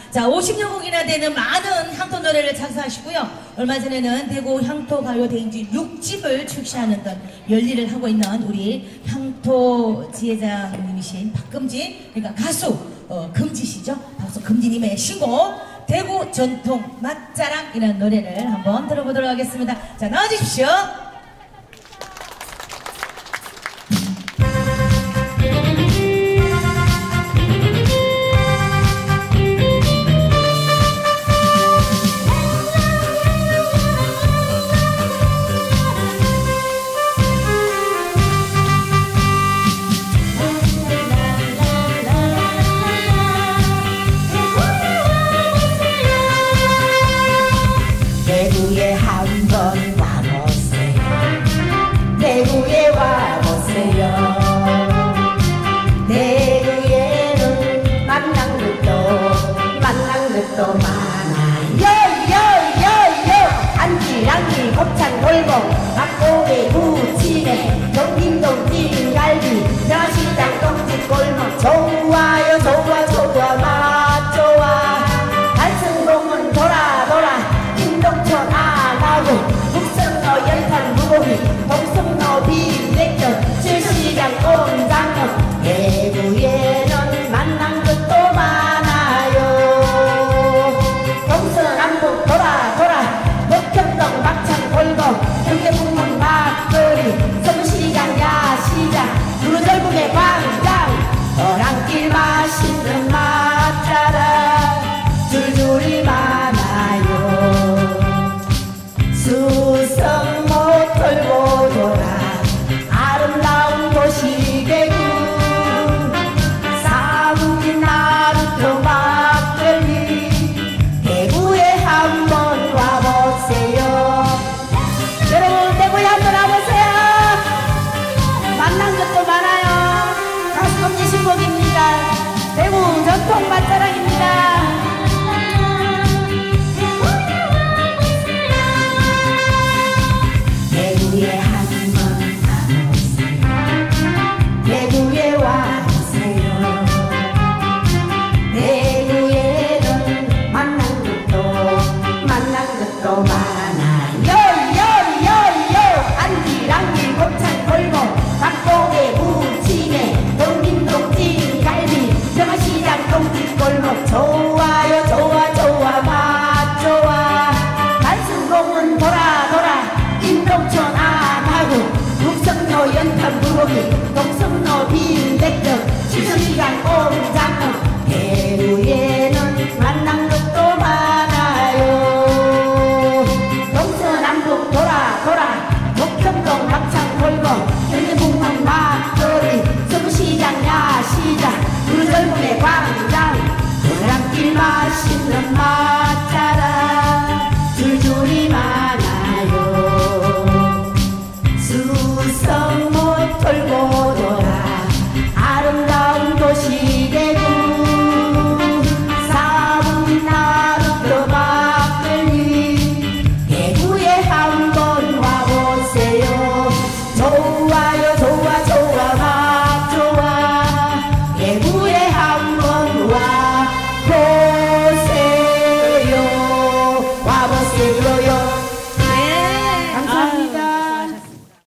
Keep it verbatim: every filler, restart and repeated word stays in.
자, 오십 여 곡이나 되는 많은 향토 노래를 작사하시고요. 얼마 전에는 대구 향토 가요 대행진 육 집을 출시하는 등 열일을 하고 있는 우리 향토 지회장님이신 박금지, 그러니까 가수 어, 금지시죠. 박수 금지님의 신곡 대구 전통 맛자랑이라는 노래를 한번 들어보도록 하겠습니다. 자, 나와주십시오. 대구에 한번 와보세요. 대구에 와보세요. 대구에는 만난 것도 만난 것도 많아요. 요요요요 한지랑이 곱창 골목 막고기 부침에 경림동 찜갈비 명시장 똥집 골목 좋아요 좋아 좋아 맛 좋아 달승동은 돌아 돌아 인동천 안하고 북성로 연탄 무고기 동성로 비백전 칠시장 꼼장로 대구에는 만난 것도 많아요. 동서남북 돌아 돌아 목평동 막창 골목 경계북문 막거리 성시장 야시장 누르절국의 광장 어랑길 맛있는 맛자랑 줄줄이 많아요. 수성 모털 보도라 아름다운 도시 대구 사무진 나루토 막걸리 대구에 한번 와보세요. 여러분 대구에 한번 와보세요. 만난 것도 많아요. 가수 금지 신곡입니다. 대구 전통 맛자랑입니다. 대구에 한번 와보세요. 대구에 와보세요. 대구에는 만난 것도 만난 것도 많아요. 요요요요 안지랑길 곱창 골목 닭고기 무침에 동림동 찜갈비 명시장 똥집 골목 좋아요 좋아 좋아 맛 좋아 달승공은 돌아 돌아 인동천 안하고 북성로 연탄 불고기 동성로 빈백전 칠성시장 꼼장로 대구에는 만난 것도 많아요. 동서남북 돌아 돌아 목평동 막창 골목 경계북문 막거리 성시장 야시장 누르절국의 광장 노란길 맛있는 맛